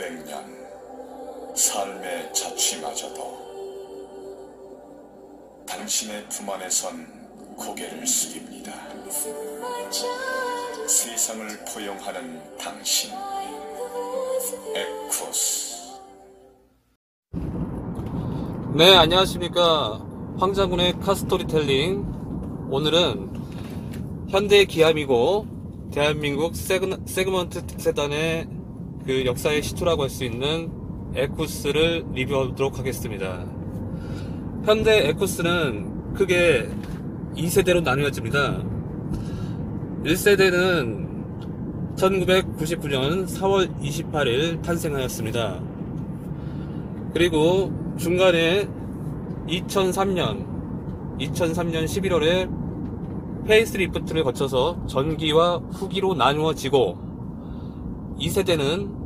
수백 년 삶의 자취마저도 당신의 품 안에선 고개를 숙입니다. 세상을 포용하는 당신, 에쿠스. 네, 안녕하십니까. 황장군의 카스토리텔링. 오늘은 현대 기함이고 대한민국 세그먼트 세단의 그 역사의 시초라고 할 수 있는 에쿠스를 리뷰하도록 하겠습니다. 현대 에쿠스는 크게 2세대로 나뉘어집니다. 1세대는 1999년 4월 28일 탄생하였습니다. 그리고 중간에 2003년 11월에 페이스리프트를 거쳐서 전기와 후기로 나누어지고, 2세대는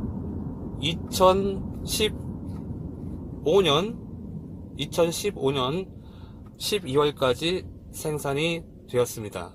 2015년 12월까지 생산이 되었습니다.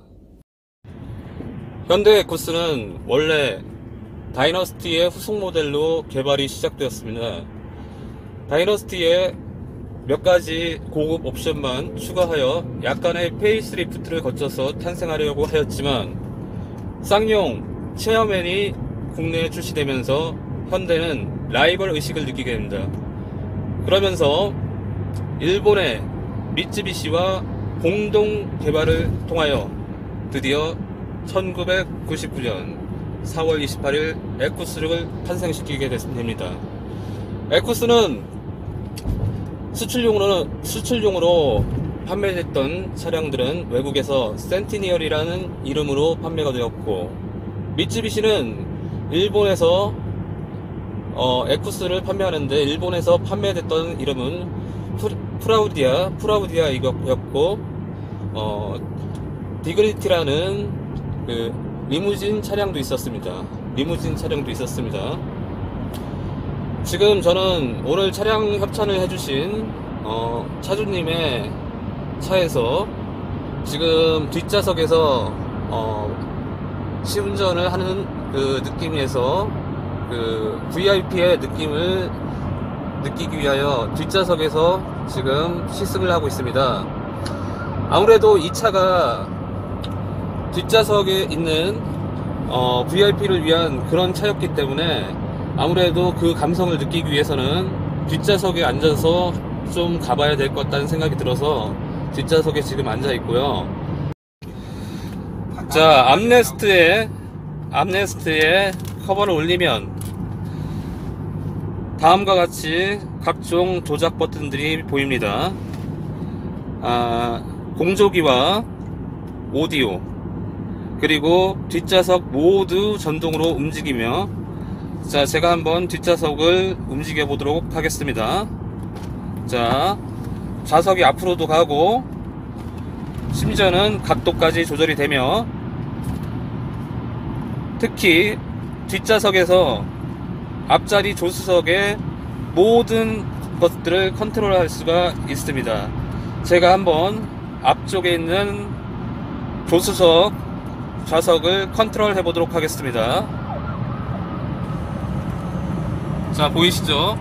현대 에쿠스는 원래 다이너스티의 후속 모델로 개발이 시작되었습니다. 다이너스티에 몇 가지 고급 옵션만 추가하여 약간의 페이스리프트를 거쳐서 탄생하려고 하였지만, 쌍용 체어맨이 국내에 출시되면서 현대는 라이벌 의식을 느끼게 됩니다. 그러면서 일본의 미쯔비시와 공동 개발을 통하여 드디어 1999년 4월 28일 에쿠스를 탄생시키게 됩니다. 에쿠스는 수출용으로 판매됐던 차량들은 외국에서 센티니얼이라는 이름으로 판매가 되었고, 미쯔비시는 일본에서 에쿠스를 판매하는데 일본에서 판매됐던 이름은 프라우디아였고, 디그니티라는 그 리무진 차량도 있었습니다. 지금 저는 오늘 차량 협찬을 해주신 차주님의 차에서 지금 뒷좌석에서 시운전을 하는 그 느낌에서 그 VIP의 느낌을 느끼기 위하여 뒷좌석에서 지금 시승을 하고 있습니다. 아무래도 이 차가 뒷좌석에 있는 VIP를 위한 그런 차였기 때문에 아무래도 그 감성을 느끼기 위해서는 뒷좌석에 앉아서 좀 가봐야 될 것 같다는 생각이 들어서 뒷좌석에 지금 앉아 있고요. 자, 암레스트에 커버를 올리면 다음과 같이 각종 조작 버튼들이 보입니다. 공조기와 오디오, 그리고 뒷좌석 모두 전동으로 움직이며, 자, 제가 한번 뒷좌석을 움직여 보도록 하겠습니다. 자, 좌석이 앞으로도 가고 심지어는 각도까지 조절이 되며, 특히 뒷좌석에서 앞자리 조수석의 모든 것들을 컨트롤할 수가 있습니다. 제가 한번 앞쪽에 있는 조수석 좌석을 컨트롤 해보도록 하겠습니다. 자, 보이시죠?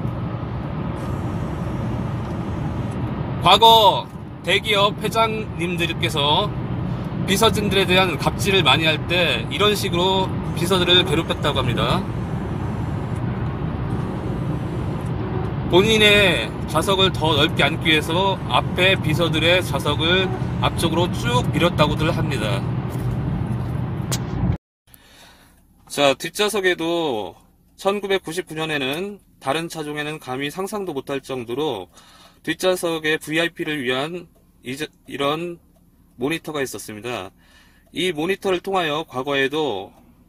과거 대기업 회장님들께서 비서진들에 대한 갑질을 많이 할 때 이런 식으로 비서들을 괴롭혔다고 합니다. 본인의 좌석을 더 넓게 앉기 위해서 앞에 비서들의 좌석을 앞쪽으로 쭉 밀었다고들 합니다. 자, 뒷좌석에도 1999년에는 다른 차종에는 감히 상상도 못할 정도로 뒷좌석의 VIP를 위한 이런 모니터가 있었습니다. 이 모니터를 통하여 과거에도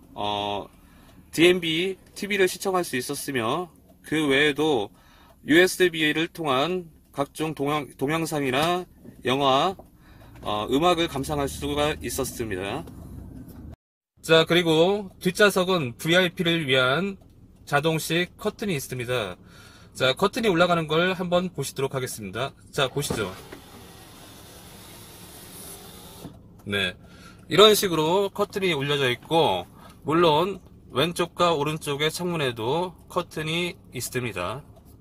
DMB TV를 시청할 수 있었으며, 그 외에도 USB를 통한 각종 동영상이나 영화, 음악을 감상할 수가 있었습니다. 자, 그리고 뒷좌석은 VIP를 위한 자동식 커튼이 있습니다. 자, 커튼이 올라가는 걸 한번 보시도록 하겠습니다. 자, 보시죠. 네, 이런 식으로 커튼이 올려져 있고, 물론 왼쪽과 오른쪽의 창문에도 커튼이 있습니다.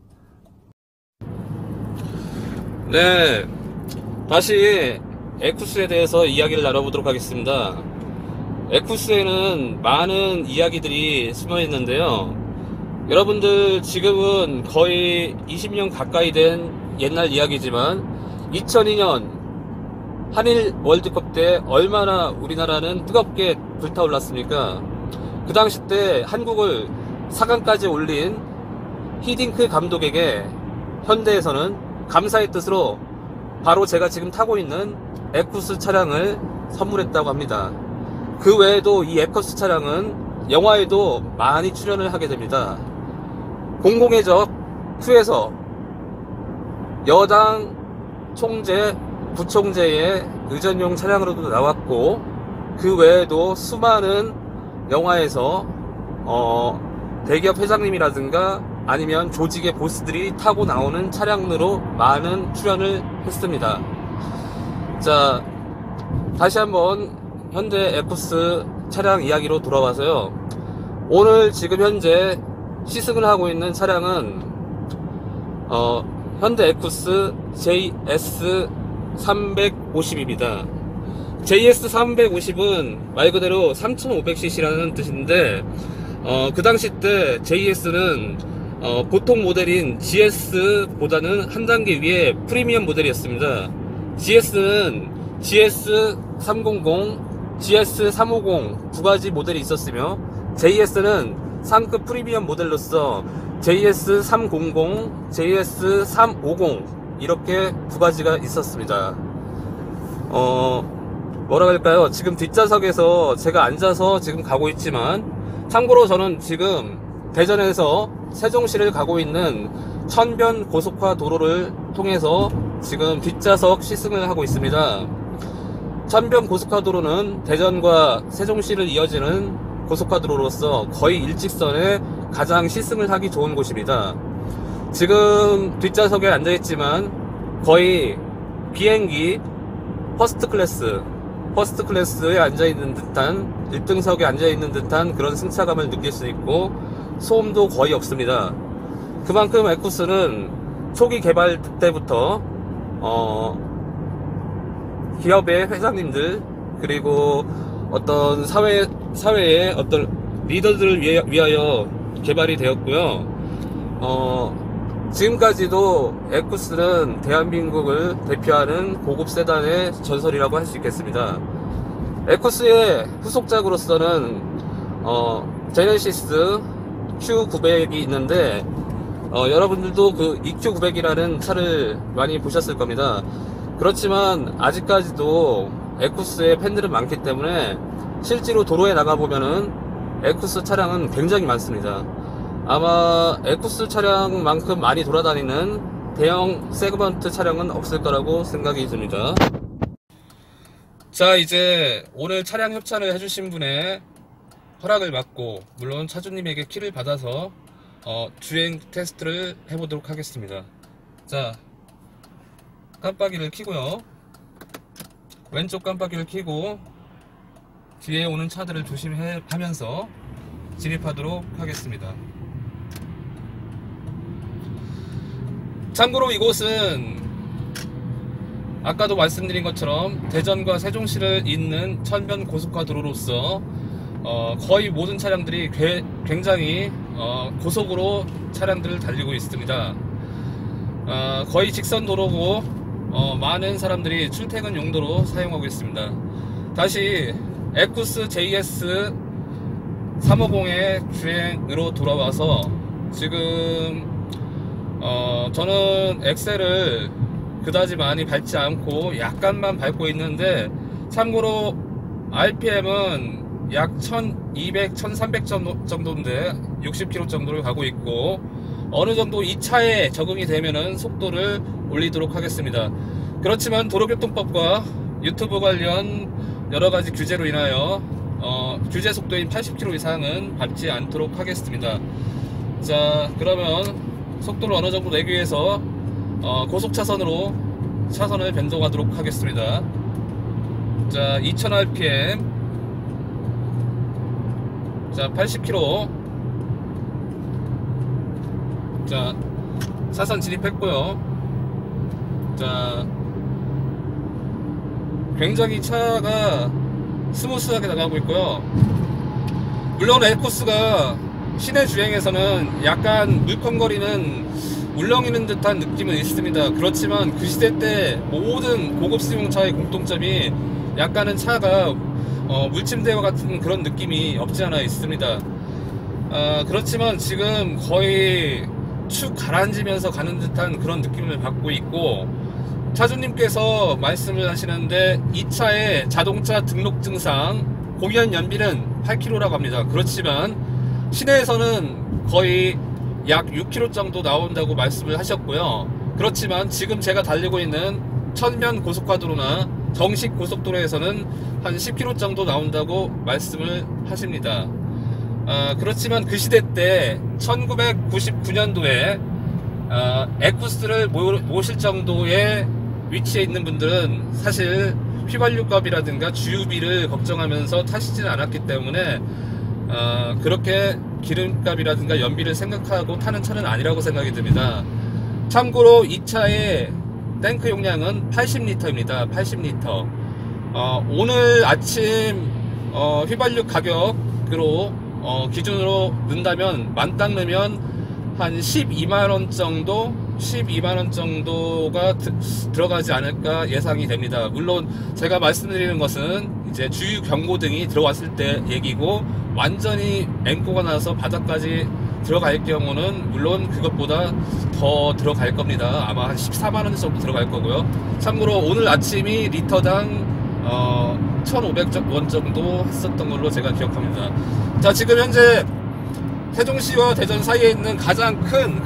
네, 다시 에쿠스에 대해서 이야기를 나눠보도록 하겠습니다. 에쿠스에는 많은 이야기들이 숨어 있는데요. 여러분들 지금은 거의 20년 가까이 된 옛날 이야기지만 2002년 한일 월드컵 때 얼마나 우리나라는 뜨겁게 불타올랐습니까? 그 당시 때 한국을 4강까지 올린 히딩크 감독에게 현대에서는 감사의 뜻으로 바로 제가 지금 타고 있는 에쿠스 차량을 선물했다고 합니다. 그 외에도 이 에쿠스 차량은 영화에도 많이 출연을 하게 됩니다. 공공의 적 2에서 여당 총재, 부총재의 의전용 차량으로도 나왔고, 그 외에도 수많은 영화에서 대기업 회장님이라든가 아니면 조직의 보스들이 타고 나오는 차량으로 많은 출연을 했습니다. 자, 다시 한번 현대 에쿠스 차량 이야기로 돌아와서요. 오늘 지금 현재 시승을 하고 있는 차량은 현대 에쿠스 JS350입니다. JS350은 말 그대로 3500cc라는 뜻인데, 그 당시 때 JS는 보통 모델인 GS보다는 한 단계 위에 프리미엄 모델이었습니다. GS는 GS300, GS350 두 가지 모델이 있었으며, JS는 상급 프리미엄 모델로서 JS300, JS350 이렇게 두 가지가 있었습니다. 뭐라 할까요? 지금 뒷좌석에서 제가 앉아서 지금 가고 있지만, 참고로 저는 지금 대전에서 세종시를 가고 있는 천변 고속화 도로를 통해서 지금 뒷좌석 시승을 하고 있습니다. 천변 고속화 도로는 대전과 세종시를 이어지는 고속화 도로로서 거의 일직선에 가장 시승을 하기 좋은 곳입니다. 지금 뒷좌석에 앉아있지만 거의 비행기 퍼스트 클래스에 앉아있는 듯한, 1등석에 앉아있는 듯한 그런 승차감을 느낄 수 있고, 소음도 거의 없습니다. 그만큼 에쿠스는 초기 개발 때부터 기업의 회장님들, 그리고 어떤 사회의 어떤 리더들을 위하여 개발이 되었고요. 지금까지도 에쿠스는 대한민국을 대표하는 고급 세단의 전설이라고 할 수 있겠습니다. 에쿠스의 후속작으로서는 제네시스 Q900이 있는데, 여러분들도 그 EQ900이라는 차를 많이 보셨을 겁니다. 그렇지만 아직까지도 에쿠스의 팬들은 많기 때문에 실제로 도로에 나가보면은 에쿠스 차량은 굉장히 많습니다. 아마 에쿠스 차량만큼 많이 돌아다니는 대형 세그먼트 차량은 없을 거라고 생각이 듭니다. 자, 이제 오늘 차량 협찬을 해주신 분의 허락을 받고, 물론 차주님에게 키를 받아서 주행 테스트를 해보도록 하겠습니다. 자, 깜빡이를 켜고요. 왼쪽 깜빡이를 켜고 뒤에 오는 차들을 조심하면서 진입하도록 하겠습니다. 참고로 이곳은 아까도 말씀드린 것처럼 대전과 세종시를 잇는 천변 고속화 도로로서 거의 모든 차량들이 굉장히 고속으로 차량들을 달리고 있습니다. 거의 직선 도로고 많은 사람들이 출퇴근 용도로 사용하고 있습니다. 다시 에쿠스 JS 350의 주행으로 돌아와서 지금 저는 엑셀을 그다지 많이 밟지 않고 약간만 밟고 있는데, 참고로 RPM은 약 1200, 1300 정도인데 60km 정도를 가고 있고, 어느 정도 이 차에 적응이 되면은 속도를 올리도록 하겠습니다. 그렇지만 도로교통법과 유튜브 관련 여러가지 규제로 인하여 규제 속도인 80km 이상은 밟지 않도록 하겠습니다. 자, 그러면 속도를 어느 정도 내기 위해서 고속차선으로 차선을 변동하도록 하겠습니다. 자, 2000rpm 자, 80km. 자, 사선 진입했고요. 자, 굉장히 차가 스무스하게 나가고 있고요. 물론 에코스가 시내 주행에서는 약간 물컹거리는 울렁이는 듯한 느낌은 있습니다. 그렇지만 그 시대 때 모든 고급 승용차의 공통점이 약간은 차가 물침대와 같은 그런 느낌이 없지 않아 있습니다. 그렇지만 지금 거의 축 가라앉으면서 가는 듯한 그런 느낌을 받고 있고, 차주님께서 말씀을 하시는데 이 차의 자동차 등록 증상 공연 연비는 8km라고 합니다. 그렇지만 시내에서는 거의 약 6km 정도 나온다고 말씀을 하셨고요. 그렇지만 지금 제가 달리고 있는 천면 고속화도로나 정식 고속도로에서는 한 10km 정도 나온다고 말씀을 하십니다. 그렇지만 그 시대 때 1999년도에 에쿠스를 모실 정도의 위치에 있는 분들은 사실 휘발유값이라든가 주유비를 걱정하면서 타시지는 않았기 때문에 그렇게 기름값이라든가 연비를 생각하고 타는 차는 아니라고 생각이 듭니다. 참고로 이 차의 탱크 용량은 80리터입니다. 80리터. 오늘 아침 휘발유 가격으로 기준으로 넣는다면 만땅 넣으면 한 12만원 정도가 들어가지 않을까 예상이 됩니다. 물론 제가 말씀드리는 것은 이제 주유 경고등이 들어왔을 때 얘기고, 완전히 앵꼬가 나서 바닥까지 들어갈 경우는 물론 그것보다 더 들어갈 겁니다. 아마 한 14만원 정도 들어갈 거고요. 참고로 오늘 아침이 리터당 1,500원 정도 했었던 걸로 제가 기억합니다. 자, 지금 현재 세종시와 대전 사이에 있는 가장 큰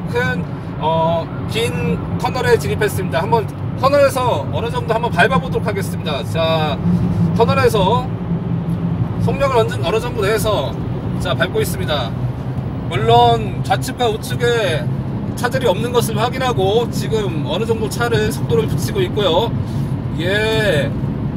긴 터널에 진입했습니다. 한번 터널에서 어느 정도 한번 밟아보도록 하겠습니다. 자, 터널에서 속력을 어느 정도 내서 자, 밟고 있습니다. 물론 좌측과 우측에 차들이 없는 것을 확인하고 지금 어느 정도 차를 속도를 붙이고 있고요. 예,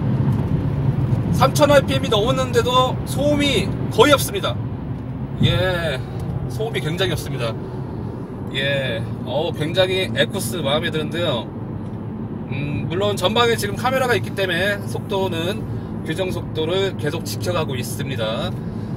3000rpm이 넘었는데도 소음이 거의 없습니다. 예, 소음이 굉장히 없습니다. 예, 굉장히 에쿠스 마음에 드는데요. 물론 전방에 지금 카메라가 있기 때문에 속도는 규정 속도를 계속 지켜가고 있습니다.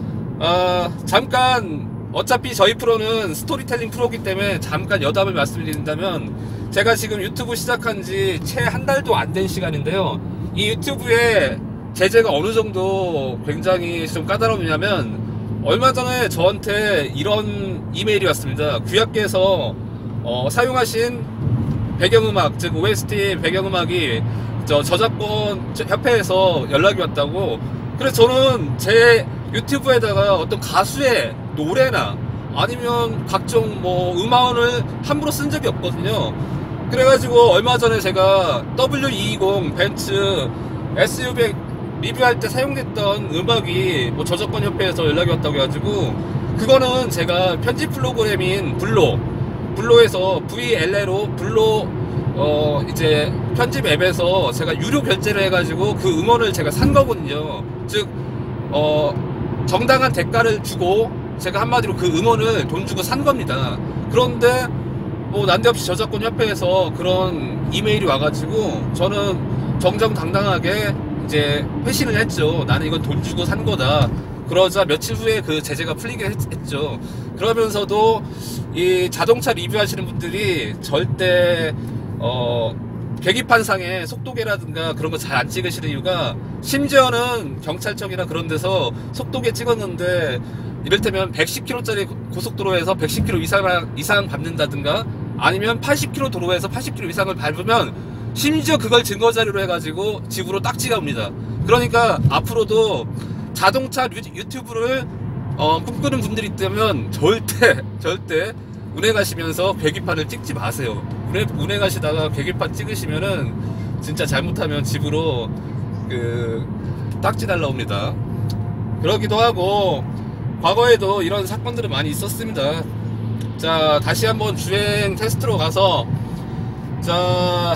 잠깐, 어차피 저희 프로는 스토리텔링 프로기 때문에 잠깐 여담을 말씀드린다면, 제가 지금 유튜브 시작한 지 채 한 달도 안 된 시간인데요. 이 유튜브에 제재가 어느 정도 굉장히 좀 까다롭냐면, 얼마 전에 저한테 이런 이메일이 왔습니다. 구약계에서 사용하신 배경음악, 즉 OST 배경음악이 저작권 협회에서 연락이 왔다고. 그래서 저는 제 유튜브에다가 어떤 가수의 노래나 아니면 각종 음원을 함부로 쓴 적이 없거든요. 그래가지고 얼마 전에 제가 W220 벤츠 SU100 리뷰할 때 사용됐던 음악이 저작권 협회에서 연락이 왔다고 해가지고, 그거는 제가 편집 프로그램인 블로에서 VLL로 블로 이제 편집 앱에서 제가 유료 결제를 해가지고 그 음원을 제가 산 거거든요. 즉 정당한 대가를 주고 제가 한마디로 그 음원을 돈 주고 산 겁니다. 그런데 난데없이 저작권 협회에서 그런 이메일이 와가지고 저는 정정당당하게 이제 회신을 했죠. 나는 이건 돈 주고 산 거다. 그러자 며칠 후에 그 제재가 풀리게 했죠. 그러면서도 이 자동차 리뷰하시는 분들이 절대 계기판상에 속도계라든가 그런 거 잘 안 찍으시는 이유가, 심지어는 경찰청이나 그런 데서 속도계 찍었는데 이를테면 110km짜리 고속도로에서 110km 이상 밟는다든가, 아니면 80km 도로에서 80km 이상을 밟으면 심지어 그걸 증거자료로 해가지고 집으로 딱지가 옵니다. 그러니까 앞으로도 자동차 유튜브를 꿈꾸는 분들이 있다면 절대 운행하시면서 계기판을 찍지 마세요. 운행하시다가 계기판 찍으시면은 진짜 잘못하면 집으로 딱지 날라옵니다. 그러기도 하고 과거에도 이런 사건들은 많이 있었습니다. 자, 다시 한번 주행 테스트로 가서, 자,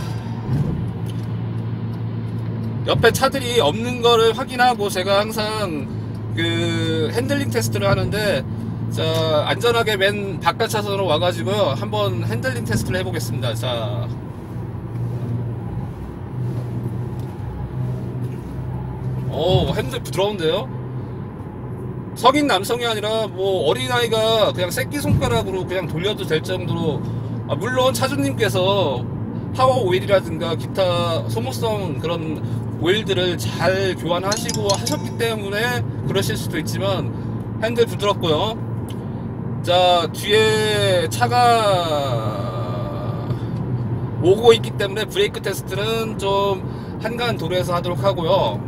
옆에 차들이 없는 거를 확인하고 제가 항상 그 핸들링 테스트를 하는데, 자, 안전하게 맨 바깥 차선으로 와가지고 한번 핸들링 테스트를 해보겠습니다. 자, 핸들 부드러운데요? 성인 남성이 아니라 뭐 어린아이가 그냥 새끼손가락으로 그냥 돌려도 될 정도로, 물론 차주님께서 파워 오일이라든가 기타 소모성 그런 오일들을 잘 교환하시고 하셨기 때문에 그러실 수도 있지만 핸들 부드럽고요. 자, 뒤에 차가 오고 있기 때문에 브레이크 테스트는 좀 한가한 도로에서 하도록 하고요.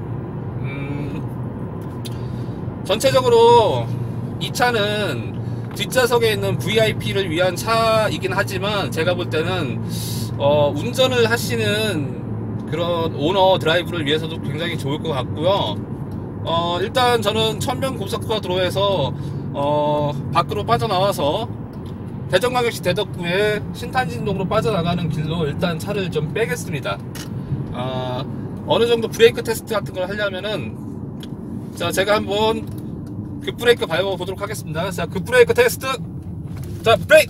전체적으로 이 차는 뒷좌석에 있는 VIP를 위한 차이긴 하지만 제가 볼 때는 운전을 하시는 그런 오너 드라이브를 위해서도 굉장히 좋을 것 같고요. 일단 저는 천명 고속도로 도로에서 밖으로 빠져나와서 대전광역시 대덕구에 신탄진동으로 빠져나가는 길로 일단 차를 좀 빼겠습니다. 어느 정도 브레이크 테스트 같은 걸 하려면은, 자, 제가 한번 급브레이크 밟아보도록 하겠습니다. 자, 급브레이크 테스트. 자, 브레이크!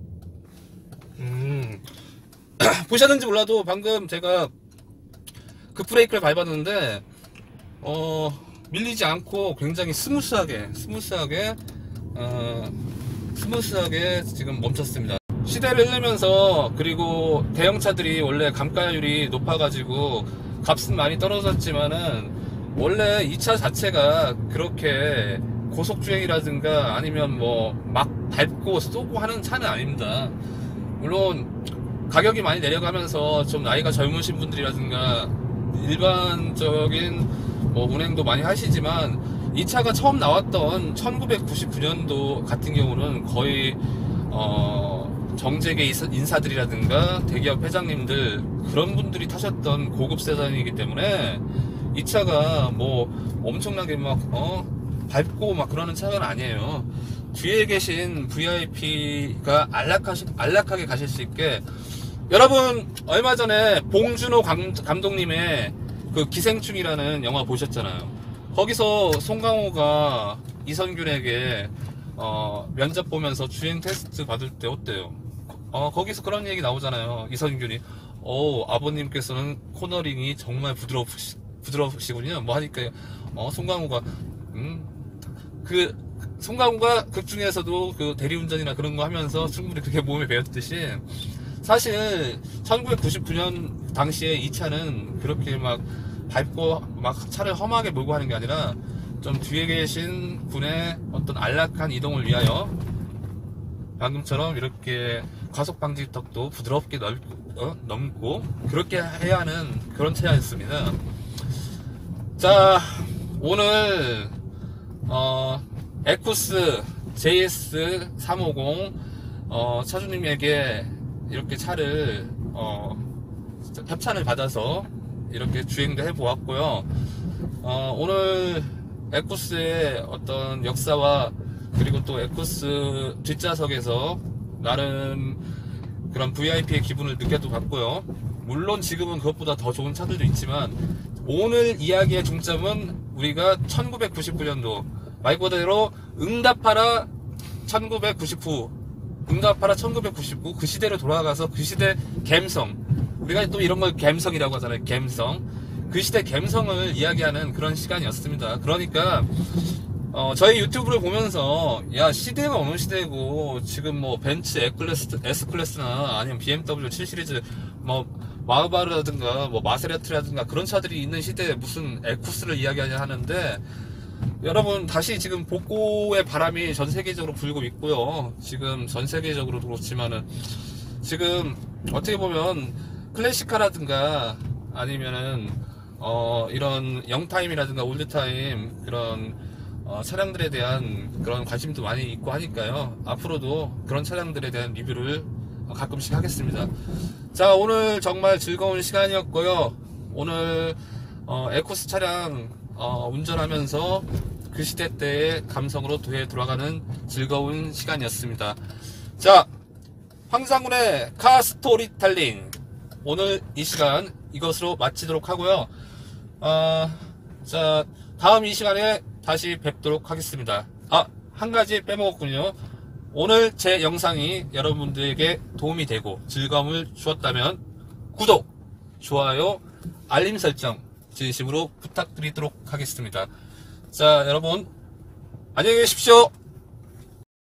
보셨는지 몰라도 방금 제가 급브레이크를 밟았는데, 밀리지 않고 굉장히 스무스하게 지금 멈췄습니다. 시대를 흐르면서, 그리고 대형차들이 원래 감가율이 높아가지고 값은 많이 떨어졌지만은, 원래 이 차 자체가 그렇게 고속주행이라든가 아니면 뭐 막 밟고 쏘고 하는 차는 아닙니다. 물론 가격이 많이 내려가면서 좀 나이가 젊으신 분들이라든가 일반적인 뭐 운행도 많이 하시지만, 이 차가 처음 나왔던 1999년도 같은 경우는 거의 정재계 인사들이라든가 대기업 회장님들 그런 분들이 타셨던 고급 세단이기 때문에 이 차가 뭐 엄청나게 막 밟고 막 그러는 차가 아니에요. 뒤에 계신 VIP가 안락하게 가실 수 있게. 여러분 얼마 전에 봉준호 감독님의 그 기생충이라는 영화 보셨잖아요. 거기서 송강호가 이선균에게 면접 보면서 주행 테스트 받을 때 어때요? 거기서 그런 얘기 나오잖아요. 이선균이 아버님께서는 코너링이 정말 부드러우시군요. 뭐 하니까 송강호가 그 송강호가 극 중에서도 그 대리운전이나 그런 거 하면서 충분히 그렇게 몸에 배웠듯이, 사실 1999년 당시에 이 차는 그렇게 막 밟고 막 차를 험하게 몰고 하는 게 아니라 좀 뒤에 계신 분의 어떤 안락한 이동을 위하여 방금처럼 이렇게 과속 방지턱도 부드럽게 넘고 그렇게 해야 하는 그런 차였습니다. 자, 오늘 에쿠스 JS350 차주님에게 이렇게 차를 협찬을 받아서 이렇게 주행도 해보았고요. 오늘 에쿠스의 어떤 역사와, 그리고 또 에쿠스 뒷좌석에서 나름 그런 VIP의 기분을 느껴도 봤고요. 물론 지금은 그것보다 더 좋은 차들도 있지만, 오늘 이야기의 중점은 우리가 1999년도 말 그대로 응답하라 1999 그 시대로 돌아가서 그 시대 감성, 우리가 또 이런 걸 감성이라고 하잖아요. 감성, 그 시대 감성을 이야기하는 그런 시간이었습니다. 그러니까 저희 유튜브를 보면서, 야, 시대가 어느 시대고 지금 뭐 벤츠 S클래스나 아니면 BMW 7시리즈 뭐 마우바르라든가 뭐 마세라티라든가 그런 차들이 있는 시대에 무슨 에쿠스를 이야기하냐 하는데, 여러분 다시 지금 복고의 바람이 전 세계적으로 불고 있고요. 지금 전 세계적으로도 그렇지만은 지금 어떻게 보면 클래식카라든가 아니면은 이런 영타임이라든가 올드타임 그런 차량들에 대한 그런 관심도 많이 있고 하니까요. 앞으로도 그런 차량들에 대한 리뷰를 가끔씩 하겠습니다. 자, 오늘 정말 즐거운 시간이었고요. 오늘 에쿠스 차량 운전하면서 그 시대 때의 감성으로 돌아가는 즐거운 시간이었습니다. 자, 황상훈의 카 스토리텔링, 오늘 이 시간 이것으로 마치도록 하고요. 자, 다음 이 시간에 다시 뵙도록 하겠습니다. 아, 한 가지 빼먹었군요. 오늘 제 영상이 여러분들에게 도움이 되고 즐거움을 주었다면 구독, 좋아요, 알림 설정 진심으로 부탁드리도록 하겠습니다. 자, 여러분 안녕히 계십시오.